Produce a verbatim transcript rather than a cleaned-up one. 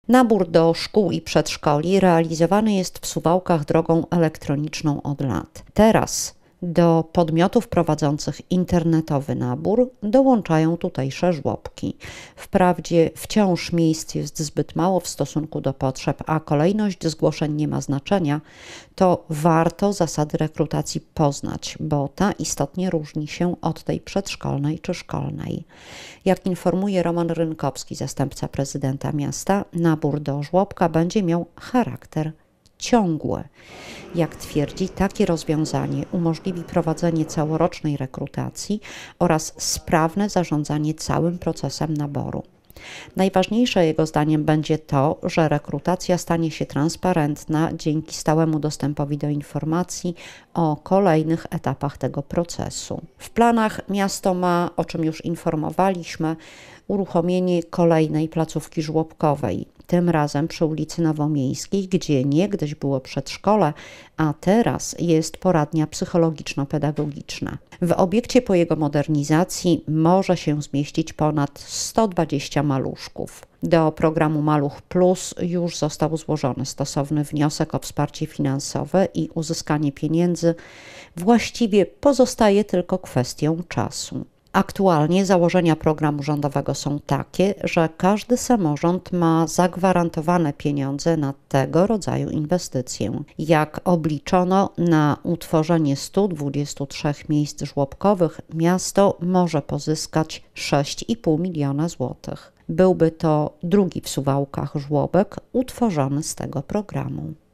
Nabór do szkół i przedszkoli realizowany jest w Suwałkach drogą elektroniczną od lat. Teraz do podmiotów prowadzących internetowy nabór dołączają tutejsze żłobki. Wprawdzie wciąż miejsc jest zbyt mało w stosunku do potrzeb, a kolejność zgłoszeń nie ma znaczenia, to warto zasady rekrutacji poznać, bo ta istotnie różni się od tej przedszkolnej czy szkolnej. Jak informuje Roman Rynkowski, zastępca prezydenta miasta, nabór do żłobka będzie miał charakter ciągłe. Jak twierdzi, takie rozwiązanie umożliwi prowadzenie całorocznej rekrutacji oraz sprawne zarządzanie całym procesem naboru. Najważniejsze jego zdaniem będzie to, że rekrutacja stanie się transparentna dzięki stałemu dostępowi do informacji o kolejnych etapach tego procesu. W planach miasto ma, o czym już informowaliśmy, uruchomienie kolejnej placówki żłobkowej, tym razem przy ulicy Nowomiejskiej, gdzie niegdyś było przedszkole, a teraz jest poradnia psychologiczno-pedagogiczna. W obiekcie po jego modernizacji może się zmieścić ponad sto dwadzieścia maluszków. Do programu Maluch Plus już został złożony stosowny wniosek o wsparcie finansowe i uzyskanie pieniędzy właściwie pozostaje tylko kwestią czasu. Aktualnie założenia programu rządowego są takie, że każdy samorząd ma zagwarantowane pieniądze na tego rodzaju inwestycje. Jak obliczono, na utworzenie stu dwudziestu trzech miejsc żłobkowych miasto może pozyskać sześć i pół miliona złotych. Byłby to drugi w Suwałkach żłobek utworzony z tego programu.